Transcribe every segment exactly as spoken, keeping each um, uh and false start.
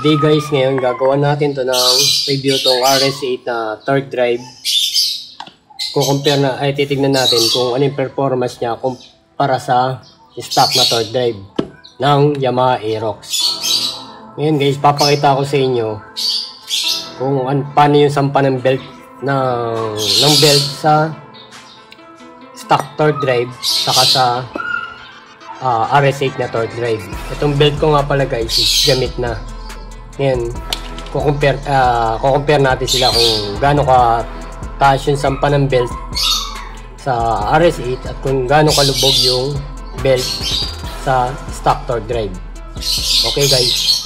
Today guys, ngayon gagawa natin to ng review tong R S eight na third drive. Kukumpare na, ay titignan natin kung ano yung performance niya kumpara sa stock na third drive ng Yamaha Aerox. Ngayon guys, papakita ko sa inyo kung an, paano yung sampa ng belt ng, ng belt sa stock third drive saka sa uh, R S eight na third drive. Itong belt ko nga pala guys is gamit na. Ngayon, kukumpare, uh, kukumpare natin sila kung gaano ka taas yung sampa ng belt sa R S eight at kung gaano kalubog yung belt sa stock third drive. Okay guys,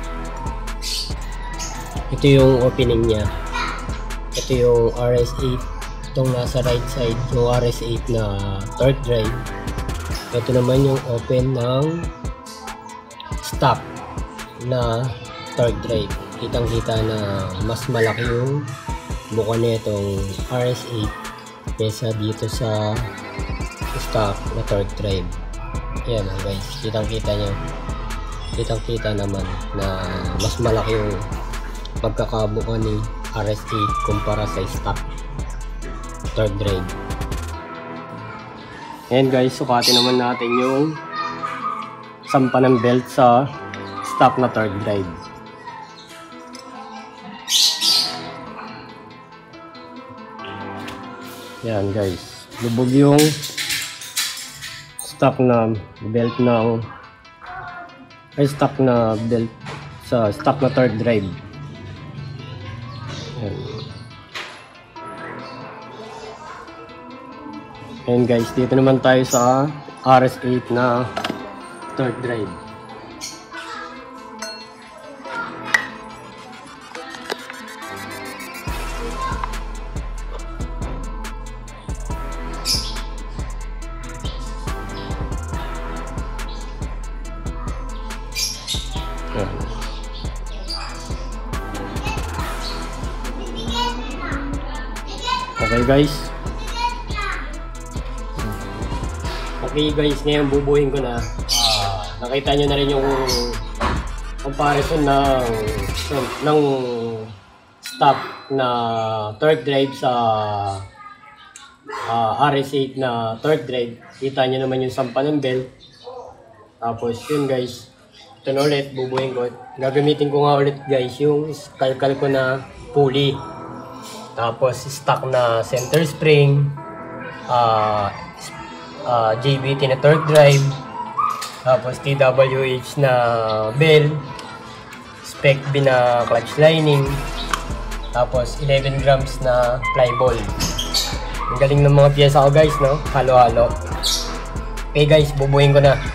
ito yung opening niya. Ito yung R S eight, itong nasa right side yung R S eight na third drive. Ito naman yung open ng stock na third drive. Kitang kita na mas malaki yung buka nitong R S eight kesa dito sa stock na third drive. Ayan guys, kitang kita nyo, kitang kita naman na mas malaki yung pagkakabuka ni R S eight kumpara sa stock third drive. Ayan guys, sukatin naman natin yung sampa ng belt sa stock na third drive. Yan guys, lubog yung stock na belt ng ay stock na belt sa stock na third drive. Yan. Yan guys, dito naman tayo sa R S eight na third drive. Okay guys, okay guys, ngayon bubuhin ko na. Uh, nakita nyo na rin yung comparison ng ng stock na third drive sa uh, R S eight na third drive. Kita nyo naman yung sampa ng belt. Tapos yun guys, ito na ulit, bubuhin ko. Gagamitin ko nga ulit guys yung kalkal ko na pulley. Tapos stock na center spring, uh, uh, J B T na third drive, tapos T W H na bell, spec B na clutch lining, tapos eleven grams na fly ball. Ang galing ng mga piyesa ko guys, no? Halo-halo. Okay guys, bubuhin ko na.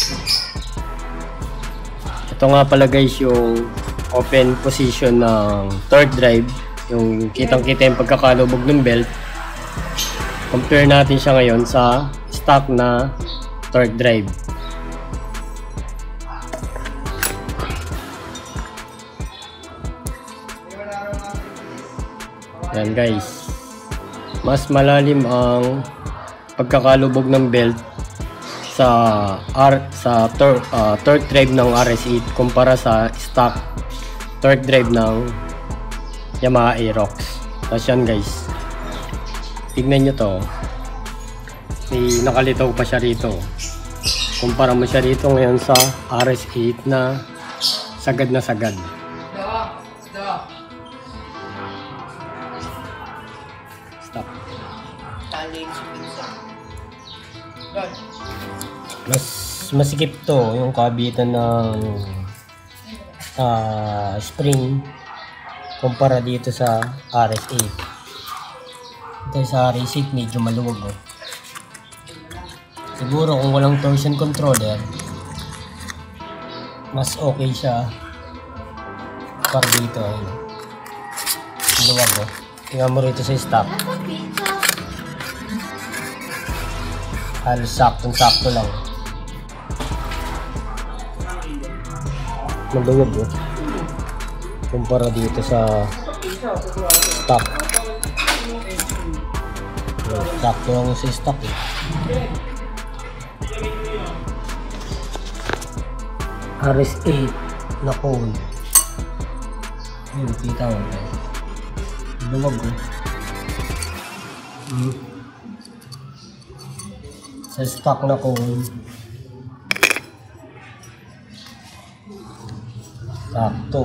Ito nga pala guys yung open position ng third drive. Yung kitang-kita yung pagkakalubog ng belt. Compare natin siya ngayon sa stock na third drive. Yan guys, mas malalim ang pagkakalubog ng belt sa R sa third, uh, third drive ng R S eight kumpara sa stock third drive ng Yamaha Aerox. Tapos yan guys, tignan nyo to, may nakalitaw pa siya rito. Kumpara mo siya rito ngayon sa R S eight na sagad na sagad. Stop. Mas masikip to yung kabitan ng uh, spring kumpara dito sa R S eight. Ito sa R S eight medyo maluwag, oh. Siguro kung walang torsion controller, mas okay siya para dito. Ayun, maluwag, oh. Tingnan mo rito sa stock, halos saktong sakto lang. Maluwag, oh, kumpara dito sa stock. Sakto lang sa stock, eh. R S eight na cone. Yun, kita ko guys. Luwag ko. Hmm. Sa stock na ko. Sakto.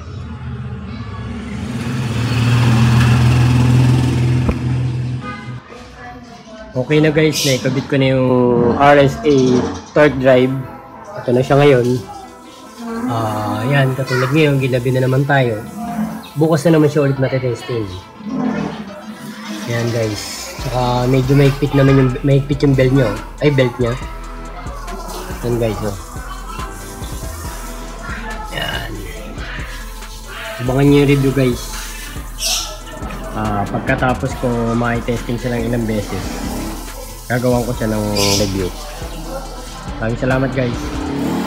Okay na guys, naikabit ko na yung R S A torque drive. Ito na siya ngayon. Ah, uh, yan, katulad ngayon, gilabi na naman tayo. Bukas na naman siya ulit matitesting. Yan guys. Saka medyo maigpit naman yung, maigpit yung belt nyo. Ay, belt niya. Yan guys, oh. Yan. Abangan nyo yung review guys. Ah, uh, pagkatapos ko makitesting siya ng ilang beses, gagawan ko siya ng review. Maraming salamat guys.